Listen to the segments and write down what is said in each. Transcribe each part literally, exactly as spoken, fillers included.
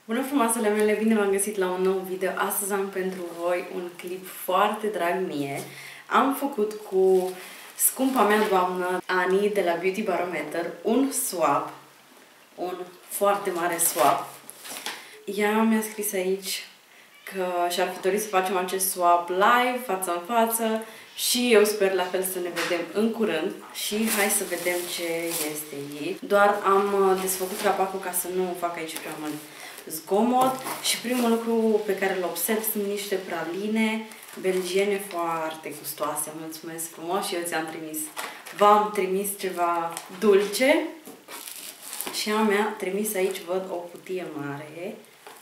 Bună frumoasele mele, bine v-am găsit la un nou video. Astăzi am pentru voi un clip foarte drag mie. Am făcut cu scumpa mea doamnă Ani de la Beauty Barometer un swap, un foarte mare swap. Ea mi-a scris aici că și-ar fi dorit să facem acest swap live, față în față, și eu sper la fel să ne vedem în curând și hai să vedem ce este ei. Doar am desfăcut capacul ca să nu fac aici prea mult zgomot și primul lucru pe care îl observ sunt niște praline belgiene foarte gustoase. Mulțumesc frumos și eu ți-am trimis. V-am trimis ceva dulce și ea mi-a trimis aici, văd, o cutie mare.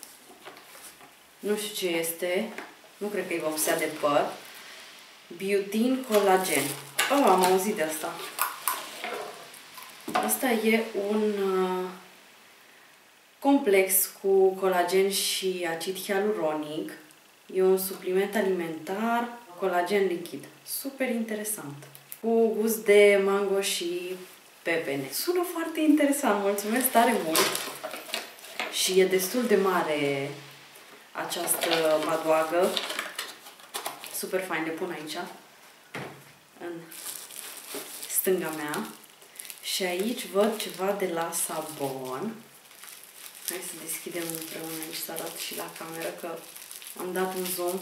Nu știu ce este, nu cred că e vopsea de păr. Biotin Colagen. Oh, am auzit de asta. Asta e un uh, complex cu colagen și acid hialuronic. E un supliment alimentar, colagen lichid. Super interesant. Cu gust de mango și pepene. Sună foarte interesant, mulțumesc tare mult. Și e destul de mare această badoagă. Super fain, le pun aici, în stânga mea. Și aici văd ceva de la Sabon. Hai să deschidem împreună aici, să arăt și la cameră că am dat un zoom.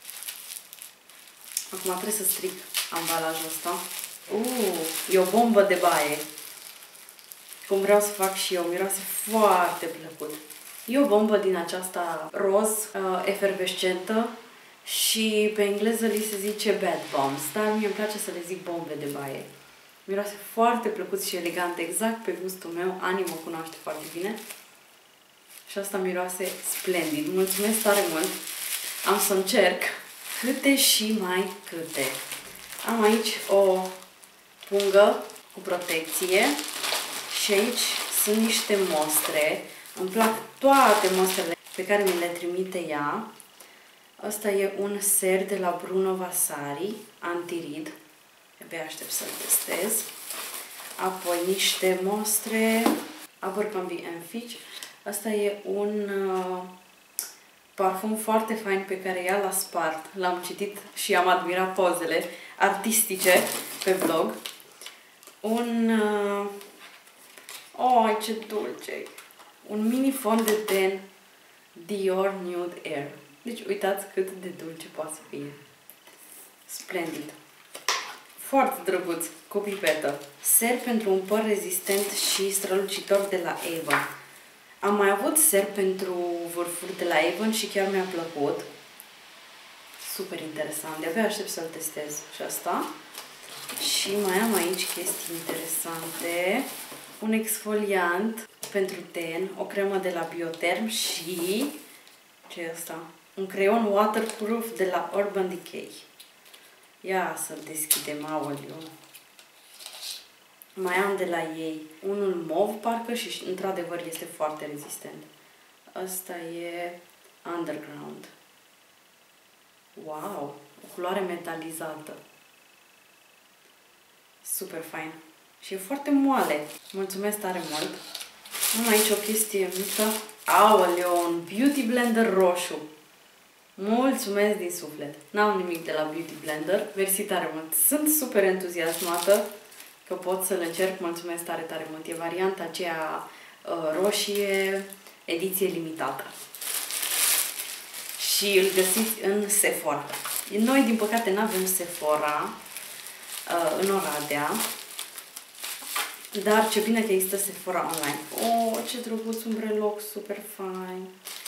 Acum trebuie să stric ambalajul ăsta. Uh, e o bombă de baie. Cum vreau să fac și eu, miroase foarte plăcut. E o bombă din aceasta roz, uh, efervescentă. Și pe engleză li se zice bad bombs, dar mie îmi place să le zic bombe de baie. Miroase foarte plăcut și elegant, exact pe gustul meu. Ani mă cunoaște foarte bine. Și asta miroase splendid. Mulțumesc tare mult. Am să încerc câte și mai câte. Am aici o pungă cu protecție și aici sunt niște mostre. Îmi plac toate mostrele pe care mi le trimite ea. Asta e un ser de la Bruno Vasari, antirid. Abia aștept să-l testez. Apoi niște mostre Abercrombie and Fitch. Asta e un uh, parfum foarte fain pe care ea l-a spart. L-am citit și am admirat pozele artistice pe blog. Un... Uh, oh, ce dulce! Un mini fond de ten Dior Nude Air. Deci uitați cât de dulce poate să fie. Splendid. Foarte drăguț, cu pipetă. Ser pentru un păr rezistent și strălucitor de la Avon. Am mai avut ser pentru vârfuri de la Avon și chiar mi-a plăcut. Super interesant. De-abia aștept să-l testez și asta. Și mai am aici chestii interesante. Un exfoliant pentru ten, o cremă de la Biotherm și... ce e asta? Un creion waterproof de la Urban Decay. Ia să-l deschidem, aoleu. Mai am de la ei unul mov, parcă, și într-adevăr este foarte rezistent. Asta e Underground. Wow! O culoare metalizată. Super fain. Și e foarte moale. Mulțumesc tare mult. Am aici o chestie mică. Aoleu, un Beauty Blender roșu. Mulțumesc din suflet. N-am nimic de la Beauty Blender. Mersi tare mult. Sunt super entuziasmată că pot să-l încerc. Mulțumesc tare, tare mult. E varianta aceea uh, roșie, ediție limitată. Și îl găsiți în Sephora. Noi, din păcate, nu avem Sephora uh, în Oradea. Dar ce bine că există Sephora online. Oh, ce drăguț un breloc, super fain.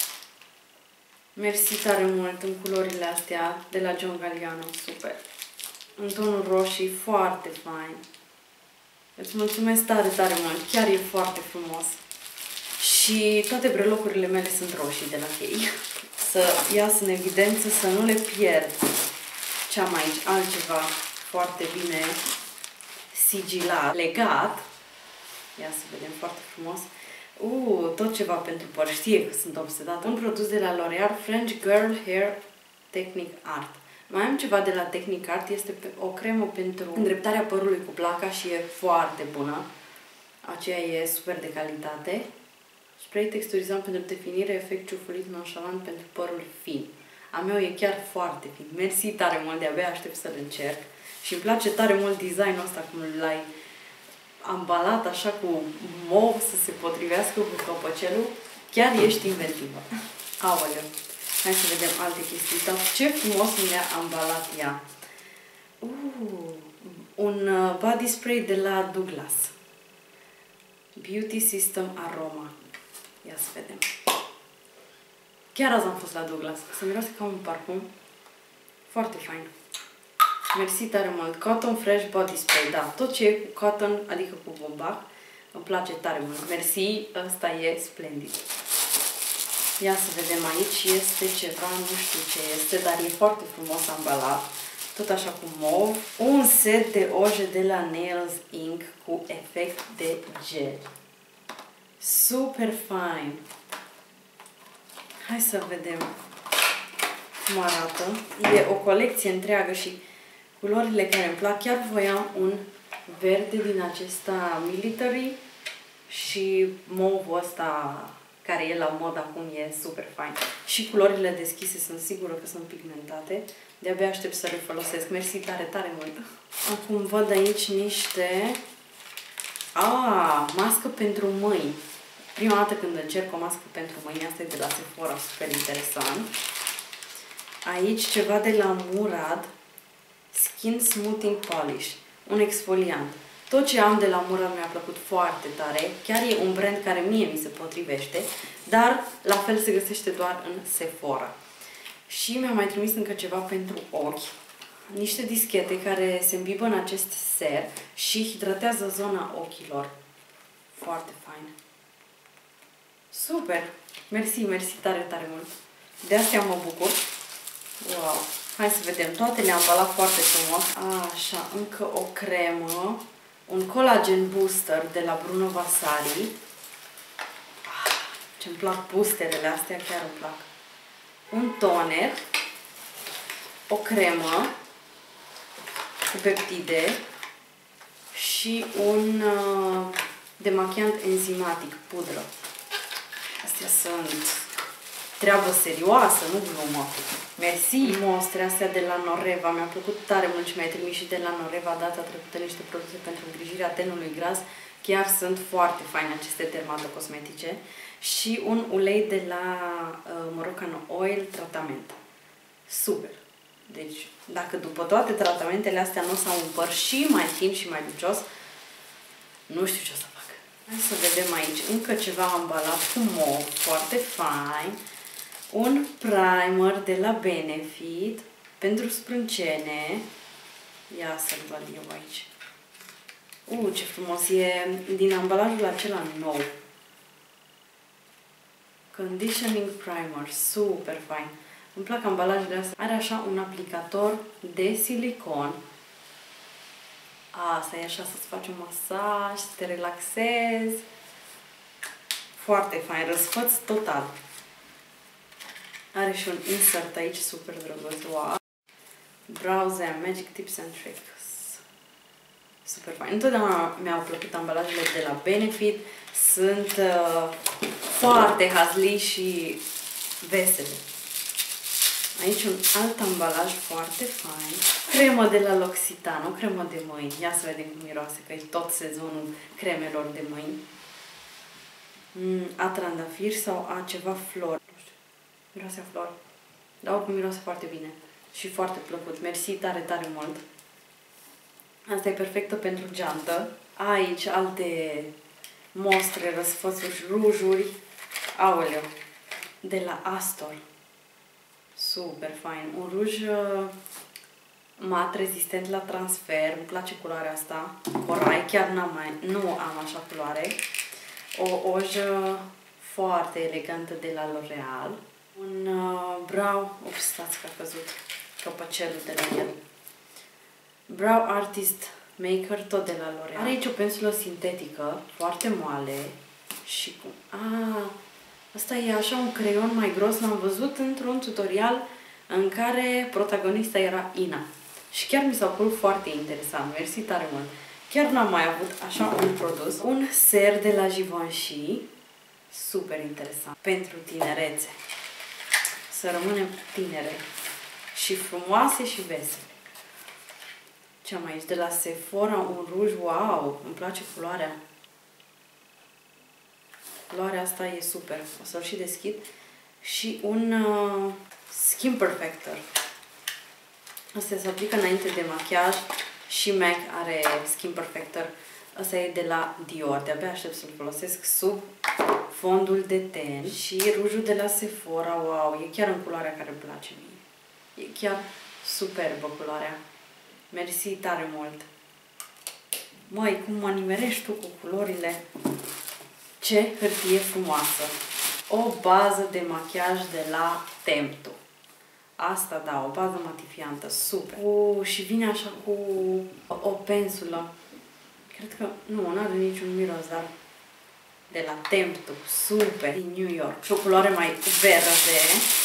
Mersi tare mult în culorile astea de la John Galliano, super. În tonul roșii, foarte fain. Îți mulțumesc tare, tare mult, chiar e foarte frumos. Și toate brelocurile mele sunt roșii de la Kay. Să ias în evidență, să nu le pierd. Ce am aici? Altceva foarte bine sigilat, legat. Ia să vedem, foarte frumos. Uh, tot ceva pentru păr. Știe că sunt obsedată. Un produs de la L'Oreal, French Girl Hair Technique Art. Mai am ceva de la Technique Art. Este o cremă pentru îndreptarea părului cu placa și e foarte bună. Aceea e super de calitate. Spray texturizant pentru definire, efect ciufulit nonșalant pentru părul fin. A meu e chiar foarte fin. Mersi tare mult, de-abia aștept să-l încerc. Și îmi place tare mult designul ăsta, cum l-ai ambalat așa cu mov să se potrivească cu căpăcelul. Chiar ești inventivă. Aoleu. Hai să vedem alte chestii. Dar ce frumos mi-a ambalat ea. Uh, un body spray de la Douglas. Beauty System Aroma. Ia să vedem. Chiar azi am fost la Douglas. Se miroase ca un parfum. Foarte fain. Mersi tare mult. Cotton Fresh Body Spray. Da, tot ce e cu cotton, adică cu bumbac, îmi place tare mult. Mersi, ăsta e splendid. Ia să vedem aici. Este ceva, nu știu ce este, dar e foarte frumos ambalat. Tot așa cu mov. Un set de oje de la Nails Ink cu efect de gel. Super fain. Hai să vedem cum arată. E o colecție întreagă și culorile care îmi plac. Chiar voiam un verde din acesta military și movul ăsta care e la mod acum e super fain. Și culorile deschise sunt sigură că sunt pigmentate. De-abia aștept să le folosesc. Mersi tare, tare mult. Acum văd aici niște... Ah, mască pentru mâini. Prima dată când încerc o mască pentru mâini, asta e de la Sephora, super interesant. Aici ceva de la Murad, Skin Smoothing Polish, un exfoliant. Tot ce am de la Murad mi-a plăcut foarte tare, chiar e un brand care mie mi se potrivește, dar la fel se găsește doar în Sephora. Și mi-a mai trimis încă ceva pentru ochi, niște dischete care se îmbibă în acest ser și hidratează zona ochilor. Foarte fain. Super! Mersi, mersi tare, tare mult. De astea mă bucur. Wow! Hai să vedem. Toate le-am ambalat foarte frumos. Așa, încă o cremă. Un collagen booster de la Bruno Vasari. Ah, ce-mi plac boosterele astea, chiar îmi plac. Un toner. O cremă cu peptide. Și un uh, demachiant enzimatic, pudră. Astea sunt treabă serioasă, nu glumă. Mersi, mostre astea de la Noreva. Mi-a plăcut tare mult și mi-ai trimis și de la Noreva data trecută niște produse pentru îngrijirea tenului gras. Chiar sunt foarte faine aceste dermatocosmetice. Și un ulei de la uh, Moroccan Oil tratament. Super! Deci, dacă după toate tratamentele astea nu s-au împăr și mai fin și mai lucios, nu știu ce o să fac. Hai să vedem aici încă ceva ambalat cu mov, foarte fain. Un primer de la Benefit pentru sprâncene. Ia să-l văd eu aici. Uh, ce frumos! E din ambalajul acela nou. Conditioning Primer. Super fain! Îmi plac ambalajele astea. Are așa un aplicator de silicon. Asta e așa să-ți faci un masaj, să te relaxezi. Foarte fain, răsfăț total. Are și un insert aici super drăguț. Wow. Browse Magic Tips and Tricks. Super fain. Întotdeauna mi-au plăcut ambalajele de la Benefit. Sunt uh, foarte hazli și vesele. Aici un alt ambalaj foarte fain. Cremă de la L'Occitane, o cremă de mâini. Ia să vedem cum miroase, că e tot sezonul cremelor de mâini. Mm, a trandafir sau a ceva flor. Nu știu, miroase a flor. Dar oricum miroase foarte bine și foarte plăcut. Mersi tare, tare mult. Asta e perfectă pentru geantă. Aici alte mostre, răsfățuri, rujuri. Aoleu, de la Astor. Super fain. Un ruj uh, mat rezistent la transfer. Îmi place culoarea asta. Corai. Chiar n-am mai, nu am așa culoare. O ojă foarte elegantă de la L'Oreal. Un uh, brow... Ups, stați că a căzut căpăcelul de la el. Brow Artist Maker, tot de la L'Oreal. Are aici o pensulă sintetică, foarte moale. Și cu... Ah, asta e așa un creion mai gros. L-am văzut într-un tutorial în care protagonista era Ina. Și chiar mi s-a părut foarte interesant. Mersi tare mult. Chiar n-am mai avut așa un produs. Un ser de la Givenchy. Super interesant. Pentru tinerețe. Să rămânem tinere. Și frumoase și vesele. Ce am aici? De la Sephora, un ruj. Wow! Îmi place culoarea. Culoarea asta e super. O să-l și deschid. Și un uh, Skin Perfector. Asta se aplică înainte de machiaj. Și MAC are Skin Perfector. Asta e de la Dior. De-abia aștept să-l folosesc sub fondul de ten. Și rujul de la Sephora. Wow! E chiar în culoarea care îmi place mie. E chiar superbă culoarea. Mersi tare mult. Măi, cum mă nimerești tu cu culorile. Ce hârtie frumoasă. O bază de machiaj de la Temptu. Asta, da, o bază matifiantă, super. Uh, și vine așa cu o, o pensulă. Cred că, nu, nu are niciun miros, dar de la Temptu, super, din New York. Și o culoare mai verde.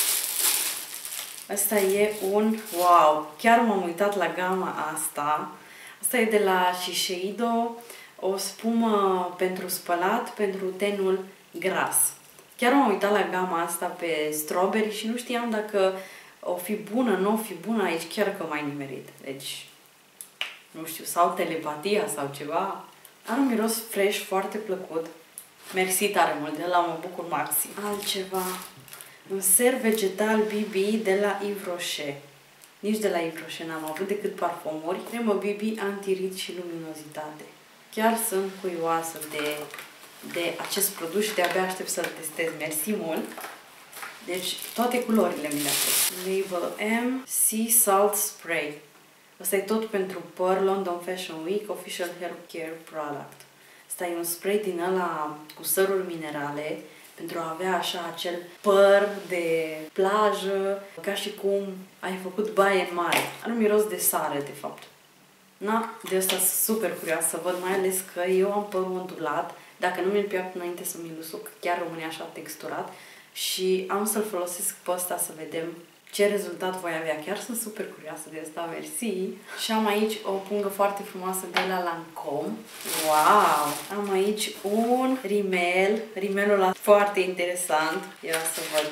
Asta e un, wow, chiar m-am uitat la gama asta. Asta e de la Shiseido, o spumă pentru spălat, pentru tenul gras. Chiar m-am uitat la gama asta pe strawberry și nu știam dacă o fi bună, nu o fi bună aici, chiar că m-ai nimerit. Deci, nu știu, sau telepatia sau ceva. Are un miros fresh, foarte plăcut. Mersi tare mult, de la mă bucur maxim. Altceva. Un ser vegetal B B de la Yves Rocher. Nici de la Yves Rocher n-am avut decât parfumuri. Cremă B B antirid și luminozitate. Chiar sunt curioasă de, de acest produs și de-abia aștept să-l testez. Mersi mult! Deci toate culorile mi le-a fost. Label M, Sea Salt Spray. Asta e tot pentru păr, London Fashion Week, Official Hair Care Product. Asta e un spray din ăla cu săruri minerale, pentru a avea așa acel păr de plajă, ca și cum ai făcut baie în mare. Are un miros de sare, de fapt. Na, de asta sunt super curioasă să văd, mai ales că eu am părul ondulat. Dacă nu mi-l pierd înainte să mi-l usuc, chiar rămâne așa texturat. Și am să-l folosesc pe ăsta să vedem ce rezultat voi avea. Chiar sunt super curioasă de asta, mersi. Și am aici o pungă foarte frumoasă de la Lancome. Wow! Am aici un rimel. Rimelul ăla foarte interesant. Ia să văd.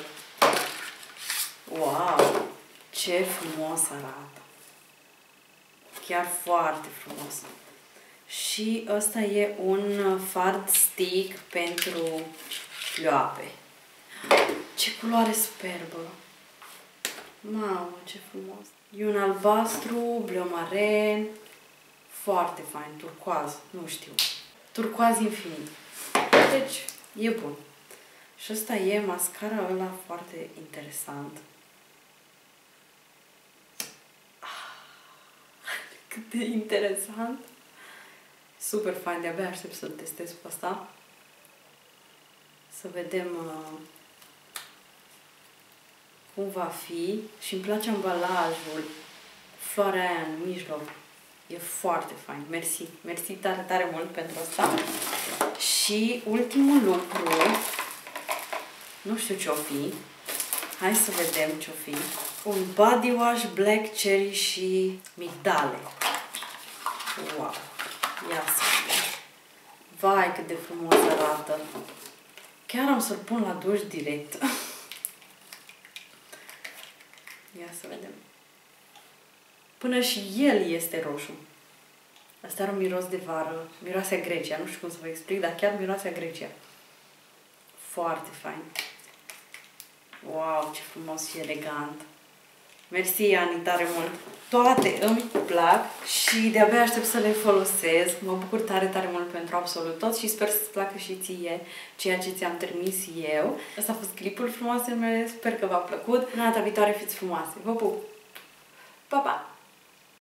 Wow! Ce frumos arată! Chiar foarte frumos. Și ăsta e un fard stick pentru ploape. Ce culoare superbă! Mamă, ce frumos! E un albastru, bleu maren, foarte fain, turcoaz, nu știu, turcoaz infinit. Deci, e bun. Și ăsta e mascara ăla foarte interesant. Cât de interesant! Super fain, de-abia aștept să-l testez pe ăsta. Să vedem uh, cum va fi. Și îmi place ambalajul. Floarea aia în mijloc. E foarte fain. Mersi. Mersi tare, tare mult pentru asta. Și ultimul lucru. Nu știu ce-o fi. Hai să vedem ce-o fi. Un body wash black cherry și migdale. Wow. Ia să vedem. Vai, cât de frumos arată. Chiar am să-l pun la duș direct. Ia să vedem. Până și el este roșu. Asta are un miros de vară. Miroase a Grecia. Nu știu cum să vă explic, dar chiar miroase a Grecia. Foarte fain. Wow, ce frumos și elegant. Mersi, Ani, tare mult. Toate îmi plac și de-abia aștept să le folosesc. Mă bucur tare, tare mult pentru absolut tot și sper să-ți placă și ție ceea ce ți-am trimis eu. Asta a fost clipul frumoasele mele. Sper că v-a plăcut. Până data viitoare, fiți frumoase. Vă pup! Pa, pa!